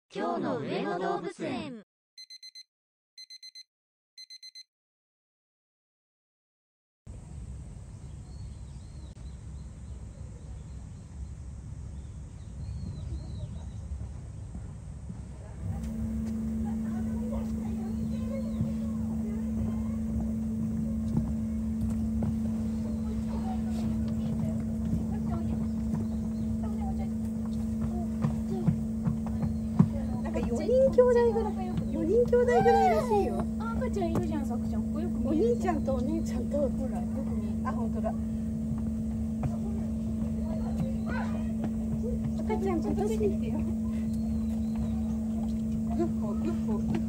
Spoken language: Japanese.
今日の上野動物園。 4人兄弟ぐらいらしいよ。 赤ちゃんいるじゃん、さくちゃん。ここよくお見える。 兄ちゃんとお姉ちゃんと、ほら、よく見える。あ、本当だ。赤ちゃん、今年来てよ。グッホ、グッホ、グッホ。